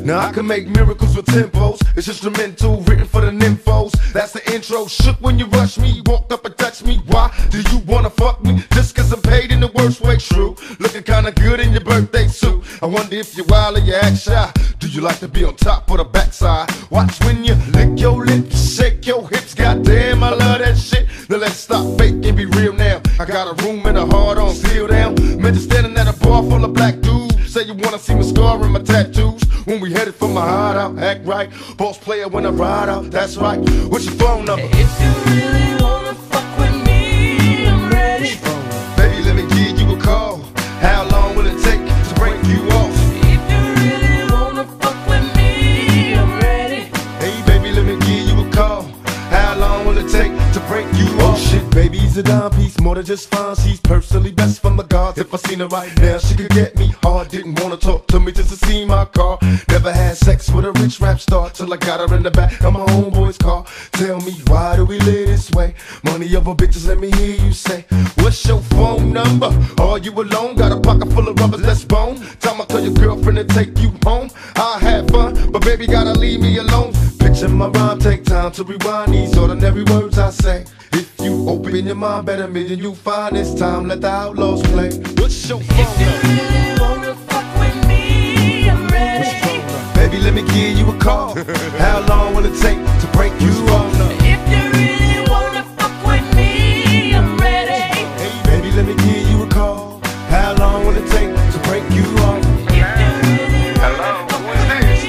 Now I can make miracles with tempos. It's instrumental, written for the nymphos. That's the intro. Shook when you rush me, walked up and touched me. Why do you wanna fuck me? Just cause I'm paid in the worst way, true. Looking kinda good in your birthday suit. I wonder if you're wild or you act shy. Do you like to be on top or the backside? Watch when you lick your lips, shake your hips. Goddamn, I love that shit. Now let's stop fake and be real now. I got a room and a heart on seal down. Man, just standing at a bar full of black dudes. Say you wanna see my scar and my tattoos. When we headed for my hideout, act right. Boss player when I ride out, that's right. What's your phone number? If you really wanna fuck with me, I'm ready. Baby, let me give you a call. How long will it take to break you off? If you really wanna fuck with me, I'm ready. Hey baby, let me give you a call. How long will it take to break you off? Oh shit, baby, he's a dime piece, more than just fine. She's personally best from the gods. If I seen her right now, she could get me hard. Didn't wanna talk to me just to see my car. Never had sex with a rich rap star till I got her in the back of my homeboy's car. Tell me, why do we live this way? Money over bitches, let me hear you say. What's your phone number? Are you alone? Got a pocket full of rubbers, let's bone. Time I tell your girlfriend to take you home. I had fun, but baby gotta leave me alone. Picture my rhyme, take time to rewind these ordinary words I say. If you open your mind better, million you find this time. Let the outlaws play. What's your phone If you number? really wanna fuck with me, I'm ready. Baby, let me give you a call. How long will it take to break you off? If you really wanna fuck with me, I'm ready. Hey, baby, let me give you a call. How long will it take to break you off? Hello, who is this?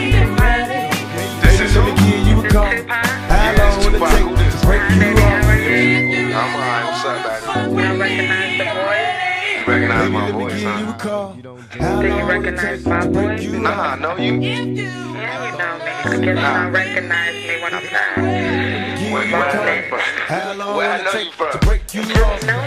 This is Let me give you a call. How long will it take to break you off? I'm alright, what's up, baby? You don't recognize the voice? You recognize Baby, my let me voice, give you a huh? call. How Do you long will it recognize take my to break voice? you Nah, off? I know you. Yeah, you know me. I guess you don't recognize me when I'm not. Give you a Where I know call. you from? How long Where I will know it you take from? to break you off? No,